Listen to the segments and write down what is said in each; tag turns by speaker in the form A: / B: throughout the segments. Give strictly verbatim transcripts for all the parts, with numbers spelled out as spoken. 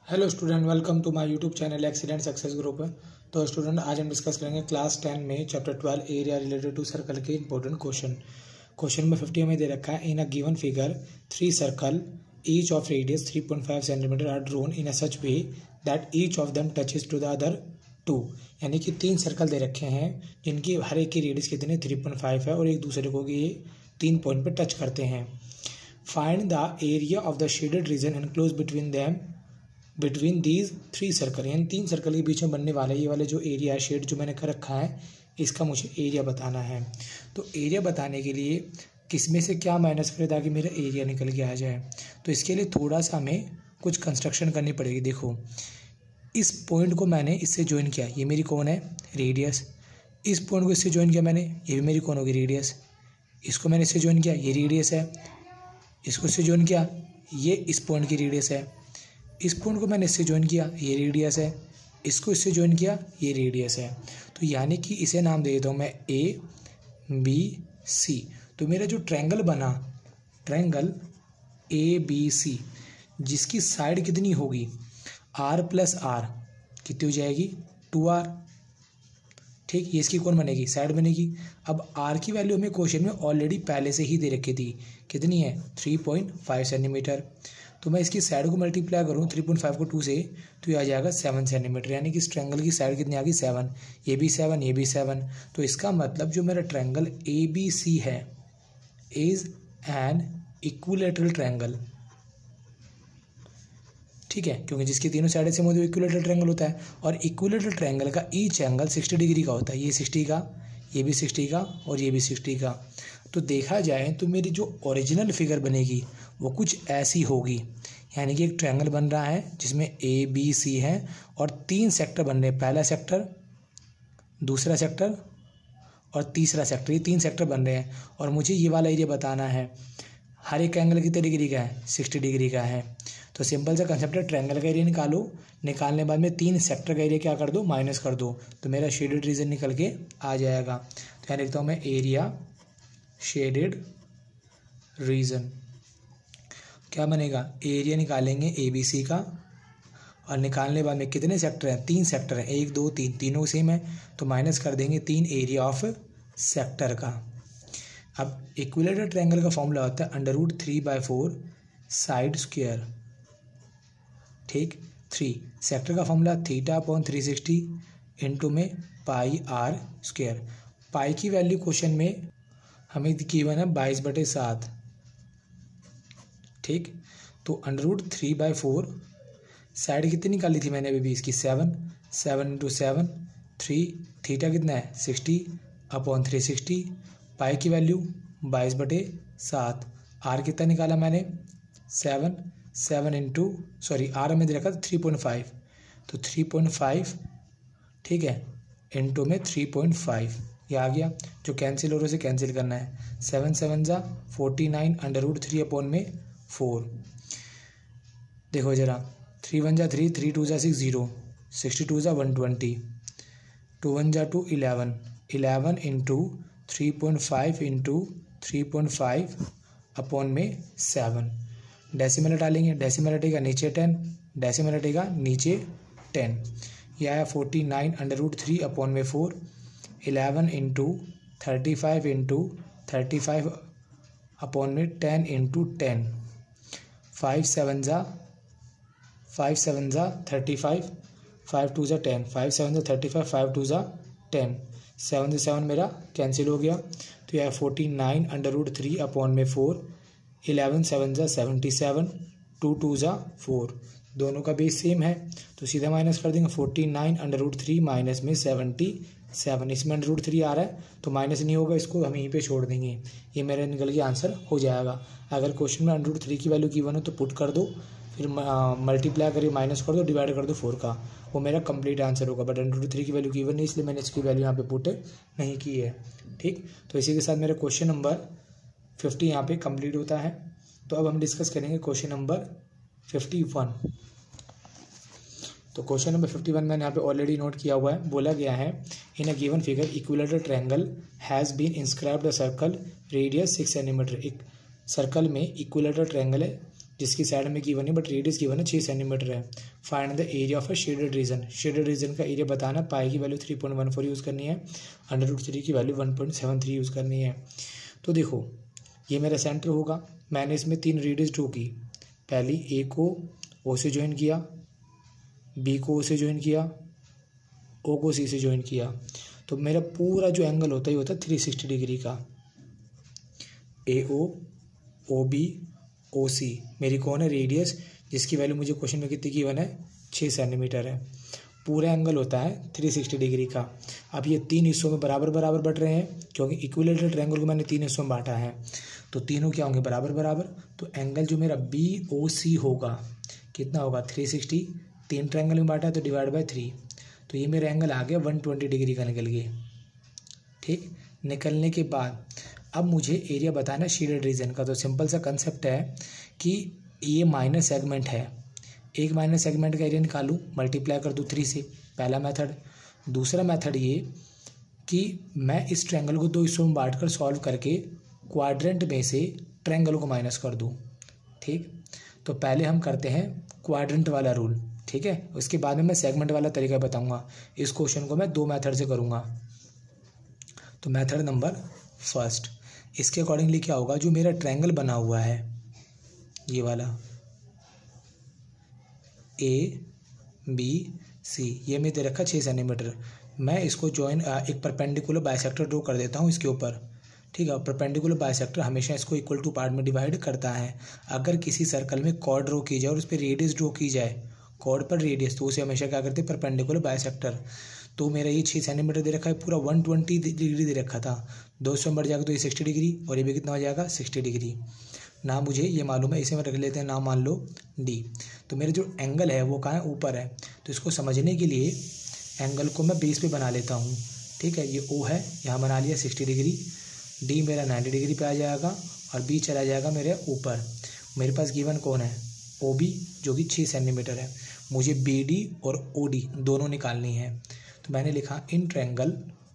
A: Hello student, welcome to my YouTube channel excellent success group. तो student, आज हम discuss करेंगे क्लास टेन में chapter twelve area related to circle के important question. Question number fifty हमें दे रखा है, in a given figure three circle each of radius three point five centimetre are drawn in a such way that each of them touches to the other two. यानी कि तीन circle दे रखे हैं जिनकी हर एक की रेडियस कितने थ्री पॉइंट फाइव है और एक दूसरे को ये तीन पॉइंट पर टच करते हैं। Find the area of the shaded region enclose between them between these three circle. यानी तीन सर्कल के बीच में बनने वाला ये वाले जो एरिया है, शेड जो मैंने कर रखा है, इसका मुझे एरिया बताना है। तो एरिया बताने के लिए किस में से क्या माइनस करें ताकि मेरा एरिया निकल के आ जाए। तो इसके लिए थोड़ा सा हमें कुछ कंस्ट्रक्शन करनी पड़ेगी। देखो, इस पॉइंट को मैंने इससे ज्वाइन किया, ये मेरी कौन है रेडियस। इस पॉइंट को इससे ज्वाइन किया मैंने, ये भी मेरी कौन होगी रेडियस। इसको मैंने इससे ज्वाइन किया, ये रेडियस है। इसको इससे ज्वाइन किया, ये इस पॉइंट की रेडियस है। इस पॉइंट को मैंने इससे ज्वाइन किया, ये रेडियस है। इसको इससे ज्वाइन किया, ये रेडियस है। तो यानी कि इसे नाम दे देता हूँ मैं ए बी सी। तो मेरा जो ट्रायंगल बना, ट्रायंगल ए बी सी, जिसकी साइड कितनी होगी आर प्लस आर, कितनी हो जाएगी टू आर। ठीक, ये इसकी कौन बनेगी साइड बनेगी। अब आर की वैल्यू हमें क्वेश्चन में ऑलरेडी पहले से ही दे रखी थी, कितनी है थ्री पॉइंट फाइव सेंटीमीटर। तो मैं इसकी साइड को मल्टीप्लाई करूँ थ्री पॉइंट फाइव को टू से, तो ये आ जाएगा सेवन सेंटीमीटर। यानी कि इस ट्रायंगल की साइड कितनी आ गई सेवन। ये भी सेवन, ये भी सेवन। तो इसका मतलब जो मेरा ट्रायंगल ए बी सी है इज एन इक्विलैटरल ट्रायंगल। ठीक है, क्योंकि जिसकी तीनों साइड से मुझे इक्विलैटरल ट्रायंगल होता है। और इक्विलैटरल ट्रायंगल का ईच एंगल सिक्सटी डिग्री का होता है। ये सिक्सटी का, ये भी सिक्सटी का और ये भी सिक्सटी का। तो देखा जाए तो मेरी जो ओरिजिनल फिगर बनेगी वो कुछ ऐसी होगी। यानी कि एक ट्रायंगल बन रहा है जिसमें ए बी सी है और तीन सेक्टर बन रहे हैं। पहला सेक्टर, दूसरा सेक्टर और तीसरा सेक्टर, ये तीन सेक्टर बन रहे हैं। और मुझे ये वाला एरिया बताना है। हर एक एंगल कितने डिग्री का है, सिक्सटी डिग्री का है। तो सिंपल सा कंसेप्ट है, ट्रायंगल का एरिया निकालो, निकालने के बाद में तीन सेक्टर का एरिया क्या कर दो, माइनस कर दो, तो मेरा शेडेड रीजन निकल के आ जाएगा। तो यहाँ लिखता हूँ मैं एरिया शेडेड रीजन। क्या बनेगा, एरिया निकालेंगे ए बी सी का और निकालने बाद में कितने सेक्टर हैं, तीन सेक्टर हैं, एक दो तीन, तीनों सेम है। तो माइनस कर देंगे तीन एरिया ऑफ सेक्टर का। अब इक्विलैटरल ट्रायंगल का फॉर्मूला होता है under root three by four side square. ठीक, थ्री सेक्टर का formula theta upon three sixty into में पाई आर स्क्वायर। पाई की वैल्यू क्वेश्चन में हमें गिवन है बाईस बटे सात। ठीक, तो under root three by four, side कितनी निकाली थी मैंने अभी भी इसकी seven, seven into seven, three, theta कितना है sixty upon three sixty, pi की वैल्यू बाईस बटे सात। आर कितना निकाला मैंने seven, seven into sorry R हमें दे रखा था थ्री पॉइंट फाइव, तो थ्री पॉइंट फाइव ठीक है इंटू में थ्री पॉइंट फाइव, ये आ गया। जो कैंसिल हो रहा है उसे कैंसिल करना है। सेवन सेवन जा forty nine under root three upon में फोर। देखो जरा, थ्री वन जा थ्री, थ्री टू जा सिक्स जीरो, सिक्सटी टू जा वन ट्वेंटी, टू वन जा two eleven, eleven into three point five into three point five upon में seven. Decimal हटालेंगे, decimal हटेगा नीचे टेन, डेसिमल हटेगा नीचे टेन। यह आया forty nine under root three upon में four, eleven into thirty five into thirty five upon में ten into ten. Five seven जा फाइव सेवन जा थर्टी फाइव, फाइव टू जा टेन, फाइव सेवन जा थर्टी फाइव, फाइव टू जा ten, seven से seven मेरा cancel हो गया। तो यह forty nine under root three upon में फोर, इलेवन सेवन जा सेवेंटी सेवन, टू टू जा फोर, दोनों का बेस सेम है तो सीधा माइनस कर देंगे। Forty nine under root three minus में सेवेंटी सेवन, इसमें अंडर रूट थ्री आ रहा है तो माइनस नहीं होगा, इसको हम यहीं पे छोड़ देंगे। ये मेरा निकल के आंसर हो जाएगा। अगर क्वेश्चन में अंडर रूट थ्री की वैल्यू गिवन हो तो पुट कर दो, फिर मल्टीप्लाई करके माइनस कर दो, डिवाइड कर दो फोर का, वो मेरा कंप्लीट आंसर होगा। बट अंडर रूट थ्री की वैल्यू गिवन नहीं, इसलिए मैंने इसकी वैल्यू यहाँ पे पुट नहीं की है। ठीक, तो इसी के साथ मेरा क्वेश्चन नंबर फिफ्टी यहाँ पे कंप्लीट होता है। तो अब हम डिस्कस करेंगे क्वेश्चन नंबर फिफ्टी वन। तो क्वेश्चन नंबर फिफ्टी वन मैंने यहाँ पे ऑलरेडी नोट किया हुआ है। बोला गया है, in a given figure equilateral triangle has been inscribed a circle radius six centimetre. एक सर्कल में इक्विलैटरल ट्रायंगल है जिसकी साइड में गिवन है बट रेडियस गिवन है छः सेंटीमीटर है। Find the area of a shaded region, shaded region का एरिया बताना, पाई की value three point one four use करनी है, अंडर रूट थ्री की value one point seven three use करनी है। तो देखो ये मेरा सेंटर होगा, मैंने इसमें तीन रेडियस ड्रॉ की, पहली ए को ओ से ज्वाइन किया, बी को ओ से ज्वाइन किया, ओ को सी से ज्वाइन किया, तो मेरा पूरा जो एंगल होता है ये होता है थ्री सिक्सटी डिग्री का। ए ओ, ओ बी, ओ सी मेरी कौन है रेडियस, जिसकी वैल्यू मुझे क्वेश्चन में कितनी गिवन है, छः सेंटीमीटर है। पूरा एंगल होता है थ्री सिक्सटी डिग्री का। अब ये तीन हिस्सों में बराबर बराबर बट रहे हैं, क्योंकि इक्विलेटरल ट्रायंगल को मैंने तीन हिस्सों में बांटा है, तो तीनों क्या होंगे, बराबर बराबर। तो एंगल जो मेरा बी ओ सी होगा कितना होगा, थ्री सिक्सटी, तीन ट्रायंगल में बांटा है तो डिवाइड बाय थ्री, तो ये मेरा एंगल आ गया वन ट्वेंटी डिग्री का निकल गया। ठीक, निकलने के बाद अब मुझे एरिया बताना है शेडेड रीजन का। तो सिंपल सा कंसेप्ट है कि ये माइनर सेगमेंट है, एक माइनर सेगमेंट का एरिया निकालूं, मल्टीप्लाई कर दूं थ्री से, पहला मेथड। दूसरा मेथड ये कि मैं इस ट्रायंगल को दो हिस्सों में बांट कर सॉल्व करके क्वाड्रेंट में से ट्रायंगल को माइनस कर दूं। ठीक, तो पहले हम करते हैं क्वाड्रेंट वाला रूल, ठीक है, उसके बाद में मैं सेगमेंट वाला तरीका बताऊंगा। इस क्वेश्चन को मैं दो मेथड से करूंगा। तो मेथड नंबर फर्स्ट, इसके अकॉर्डिंगली क्या होगा, जो मेरा ट्रायंगल बना हुआ है ये वाला ए बी सी, ये मैं दे रखा छः सेंटीमीटर, मैं इसको जॉइन एक परपेंडिकुलर बाइसेक्टर ड्रॉ कर देता हूँ इसके ऊपर। ठीक है, परपेंडिकुलर बाइसेक्टर हमेशा इसको इक्वल टू पार्ट में डिवाइड करता है। अगर किसी सर्कल में कॉर्ड ड्रॉ की जाए और उस पर रेडियस ड्रॉ की जाए, कॉर्ड पर रेडियस, तो उसे हमेशा क्या करते हैं, परपेंडिकुलर बाइसेक्टर। तो मेरा ये छः सेंटीमीटर दे रखा है, पूरा वन ट्वेंटी डिग्री दे रखा था, दो सौ में बढ़ जाएगा तो ये सिक्सटी डिग्री, और ये भी कितना हो जाएगा, सिक्सटी डिग्री। ना मुझे ये मालूम है, इसे मैं रख लेते हैं नाम, मान लो डी। तो मेरा जो एंगल है वो कहाँ है, ऊपर है। तो इसको समझने के लिए एंगल को मैं बेस पे बना लेता हूँ। ठीक है, ये ओ है, यहाँ बना लिया सिक्सटी डिग्री, डी मेरा नाइन्टी डिग्री पे आ जाएगा, और बी चला जाएगा मेरे ऊपर। मेरे पास गिवन कौन है, ओ बी, जो कि छः सेंटीमीटर है। मुझे बी डी और ओ डी दोनों निकालनी है। तो मैंने लिखा in triangle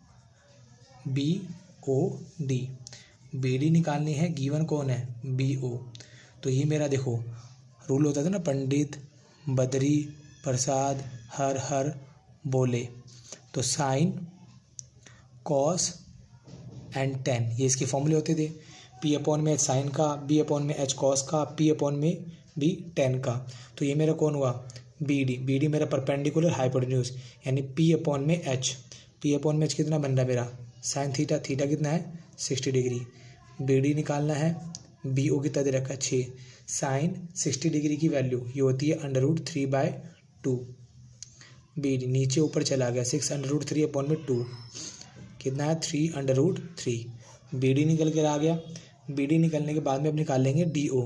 A: B O D, B D निकालनी है, गिवन कौन है, बी ओ। तो ये मेरा देखो रूल होता था ना, पंडित बद्री प्रसाद हर हर बोले, तो साइन कॉस एंड टेन, ये इसके फॉर्मूले होते थे। पी अपॉन में एच साइन का, बी अपॉन में एच कॉस का, पी अपॉन में बी टेन का। तो ये मेरा कौन हुआ, बी डी। बी डी मेरा परपेंडिकुलर हाइपोटेन्यूज, यानी पी अपॉन में एच, पी अपॉन में एच कितना बन रहा है मेरा, साइन थीटा, थीटा कितना है, सिक्सटी डिग्री। बी डी निकालना है, बी ओ कितना दे रखा है, छः। साइन सिक्सटी डिग्री की वैल्यू ये होती है under root three by two. B D नीचे ऊपर चला गया, six under root three upon में टू, कितना है, three under root three. B D निकल कर आ गया। बी डी निकलने के बाद में अब निकाल लेंगे D O,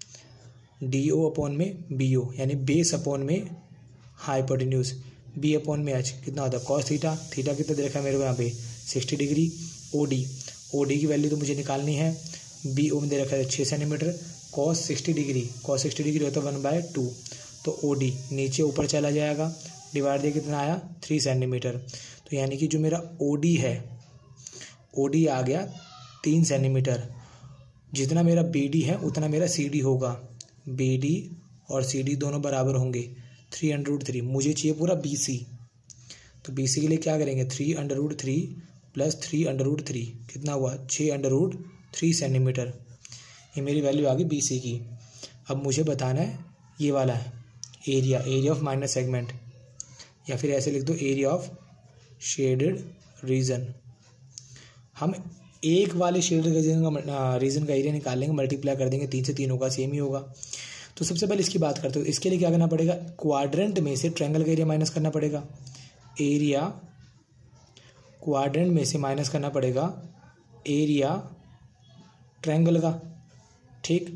A: D O upon में बी ओ, यानी बेस अपॉन में हाइपोटेन्यूज, बी अपॉन में एच कितना होता है, कॉस थीटा, थीटा कितना दे रखा है मेरे को यहाँ पे, sixty degree. O D, O D की वैल्यू तो मुझे निकालनी है, बी ओ में दे रखा है छः centimetre, cos sixty degree, cos sixty degree होता है वन बाय टू। तो ओ डी नीचे ऊपर चला जाएगा, डिवाइड दिया कितना आया, थ्री सेंटीमीटर। तो यानी कि जो मेरा ओ डी है, ओ डी आ गया तीन सेंटीमीटर। जितना मेरा बी डी है उतना मेरा सी डी होगा, बी डी और सी डी दोनों बराबर होंगे, थ्री अंडर रूट थ्री। मुझे चाहिए पूरा बी सी, तो बी सी के लिए क्या करेंगे, three under root three plus three under root three, कितना हुआ, छः अंडर रूट थ्री सेंटीमीटर। ये मेरी वैल्यू आ गई बी सी की। अब मुझे बताना है ये वाला है area, area of minor segment, या फिर ऐसे लिख दो एरिया ऑफ शेडेड रीजन। हम एक वाले शेडेड रीजन का रीजन का एरिया निकाल लेंगे, मल्टीप्लाई कर देंगे, तीन से तीन होगा, सेम ही होगा। तो सबसे पहले इसकी बात करते हो, इसके लिए क्या करना पड़ेगा, क्वाड्रेंट में से ट्रायंगल का एरिया माइनस करना पड़ेगा, एरिया क्वाड्रेंट में से माइनस करना पड़ेगा एरिया ट्रायंगल का। ठीक,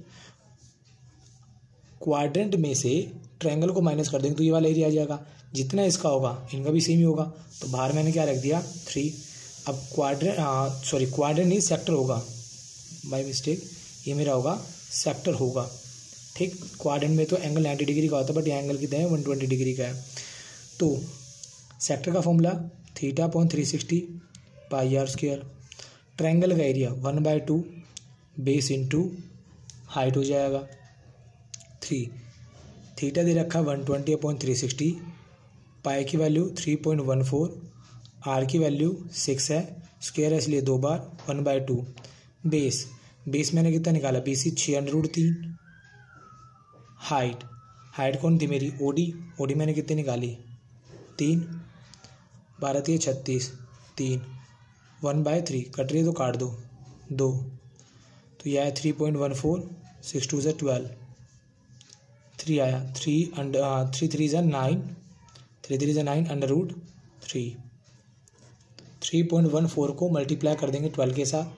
A: क्वाड्रेंट में से ट्रायंगल को माइनस कर देंगे तो ये वाला एरिया आ जाएगा, जितना इसका होगा इनका भी सेम ही होगा। तो बाहर मैंने क्या रख दिया, थ्री। अब क्वाड्रेंट सॉरी क्वाड्रेंट नहीं सेक्टर होगा, बाय मिस्टेक ये मेरा होगा सेक्टर होगा। ठीक, क्वाड्रेंट में तो एंगल नाइन्टी डिग्री का होता है, बट ये एंगल कितना है, वन ट्वेंटी डिग्री का है। तो सेक्टर का formula theta point three sixty pi R square, triangle का area one by two base into height हो जाएगा। थ्री। थीटा दे रखा one twenty upon three sixty, pi की value three point one four, R की value six है, square है इसलिए दो बार, one by two. Base base मैंने कितना निकाला, बी सी छः अंडर रूट तीन। हाइट हाइट कौन थी मेरी, ओडी ओडी मैंने कितनी निकाली, तीन। बारह तीन छत्तीस, तीन, वन बाय थ्री, कट रही है तो काट दो, दो। तो यह है three point one four, six two ज़ा ट्वेल्व, थ्री आया, थ्री अंडर थ्री थ्री ज़ा नाइन, थ्री थ्री ज़ा nine under root three. Three point one four को मल्टीप्लाई कर देंगे ट्वेल्व के साथ,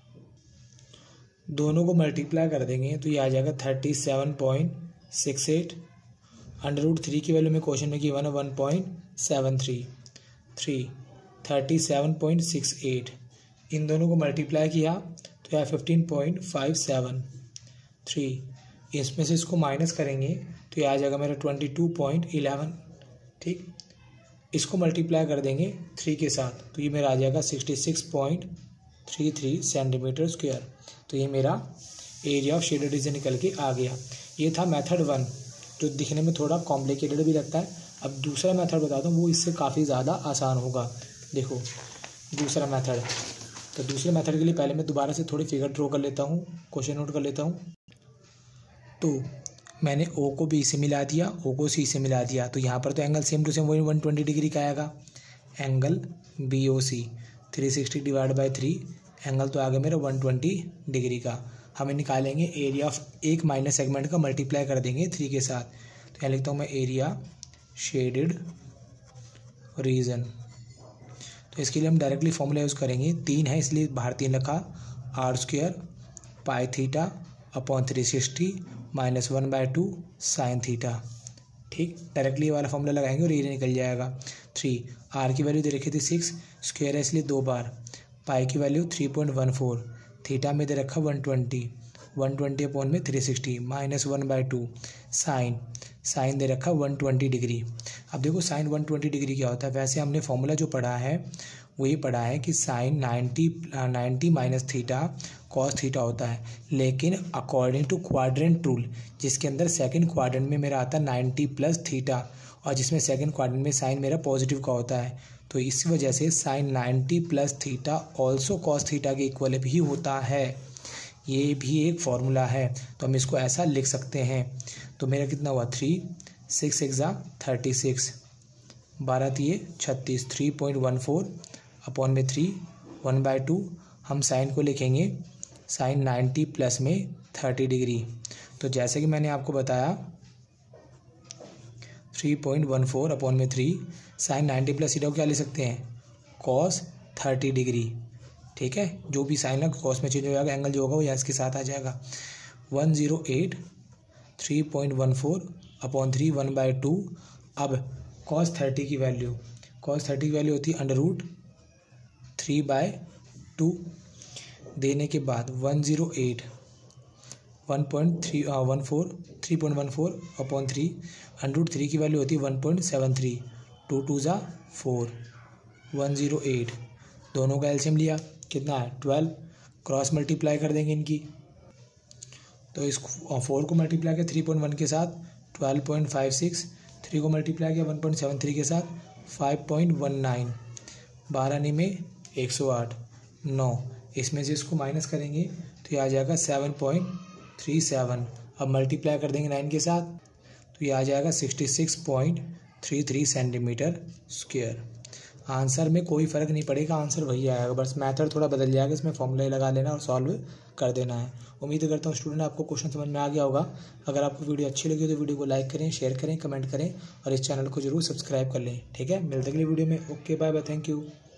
A: दोनों को मल्टीप्लाई कर देंगे तो ये आ जाएगा thirty seven point six eight. Under root three की वैल्यू में क्वेश्चन में गिवन है one point seven three, three thirty seven point six eight. इन दोनों को मल्टीप्लाई किया तो यह fifteen point five seven three. इसमें से इसको माइनस करेंगे तो ये आ जाएगा मेरा ट्वेंटी टू पॉइंट इलेवन। ठीक, इसको मल्टीप्लाई कर देंगे थ्री के साथ तो ये मेरा आ जाएगा sixty six point three three centimetre square. तो ये मेरा एरिया ऑफ शेडेड रीजन निकल के आ गया। ये था मेथड वन, जो दिखने में थोड़ा कॉम्प्लिकेटेड भी लगता है। अब दूसरा मेथड बताता हूँ, वो इससे काफ़ी ज़्यादा आसान होगा। देखो दूसरा मेथड, तो दूसरे मेथड के लिए पहले मैं दोबारा से थोड़ी फिगर ड्रॉ कर लेता हूँ, क्वेश्चन नोट कर लेता हूँ। तो मैंने ओ को बी से मिला दिया, ओ को सी से मिला दिया, तो यहाँ पर तो एंगल सेम टू सेम वही वन ट्वेंटी डिग्री का आएगा। Angle B O C three sixty divide by three, angle तो आ गया मेरा वन ट्वेंटी डिग्री का। हमें निकालेंगे एरिया ऑफ एक माइनस सेगमेंट का, मल्टीप्लाई कर देंगे थ्री के साथ। तो यहाँ लिखता हूँ मैं एरिया शेडेड रीजन। तो इसके लिए हम डायरेक्टली फॉर्मूला यूज़ करेंगे, तीन है इसलिए बाहर तीन रखा, R square pi theta upon three sixty minus one by two sine theta. ठीक, डायरेक्टली ये वाला फॉर्मूला लगाएंगे और एरिया निकल जाएगा। थ्री, आर की वैल्यू दे रखी थी सिक्स, स्क्वायर है इसलिए दो बार, पाई की value three point one four, theta में दे रखा one twenty, one twenty upon में three sixty minus one by two sine, sine दे रखा वन ट्वेंटी डिग्री। अब देखो साइन वन ट्वेंटी डिग्री क्या होता है, वैसे हमने फॉर्मूला जो पढ़ा है वही पढ़ा है कि sine ninety ninety minus theta cos theta होता है, लेकिन अकॉर्डिंग टू क्वाड्रेंट रूल, जिसके अंदर सेकंड क्वाड्रेंट में मेरा आता है नाइन्टी प्लस थीटा, और जिसमें सेकंड क्वाड्रेंट में साइन मेरा पॉजिटिव का होता है, तो इस वजह से sine ninety plus theta also cos theta के इक्वल भी होता है। ये भी एक फॉर्मूला है, तो हम इसको ऐसा लिख सकते हैं। तो मेरा कितना हुआ, थ्री, सिक्स एग्जा थर्टी सिक्स, बारह तीय छत्तीस, three point one four upon में थ्री, वन बाई टू। हम साइन को लिखेंगे साइन नाइन्टी प्लस में थर्टी डिग्री। तो जैसे कि मैंने आपको बताया three point one four upon में three, sine ninety plus theta को क्या ले सकते हैं, कॉस थर्टी डिग्री। ठीक है, जो भी साइन है कॉस में चेंज हो जाएगा, एंगल जो होगा वो यहाँ इसके साथ आ जाएगा। One zero eight three point one four upon three, one by two. अब कॉस थर्टी की वैल्यू, कॉस थर्टी की वैल्यू होती है under root three by two, देने के बाद one zero eight one point three one four three point one four upon three, under root three की value होती है one point seven three, two two ज़ा फोर, वन जीरो एट। दोनों का LCM लिया, कितना है ट्वेल्व, क्रॉस मल्टीप्लाई कर देंगे इनकी। तो इस फोर को मल्टीप्लाई किया थ्री पॉइंट वन के साथ, twelve point five six, three को मल्टीप्लाई किया वन पॉइंट सेवन थ्री के साथ, फाइव पॉइंट वन नाइन, बारह नी में एक सौ आठ, नौ। इसमें से इसको माइनस करेंगे तो ये आ जाएगा सेवन पॉइंट थ्री सेवन। अब मल्टीप्लाई कर देंगे नाइन के साथ तो ये आ जाएगा sixty six point three three centimetre square. Answer में कोई फ़र्क नहीं पड़ेगा, आंसर वही आएगा, बस मेथड थोड़ा बदल जाएगा, इसमें फॉर्मूला लगा लेना और सॉल्व कर देना है। उम्मीद करता हूँ स्टूडेंट आपको क्वेश्चन समझ में आ गया होगा। अगर आपको वीडियो अच्छी लगी तो वीडियो को लाइक करें, शेयर करें, कमेंट करें और इस चैनल को जरूर सब्सक्राइब कर लें। ठीक है, मिलते अगली वीडियो में। Okay, bye bye, thank you.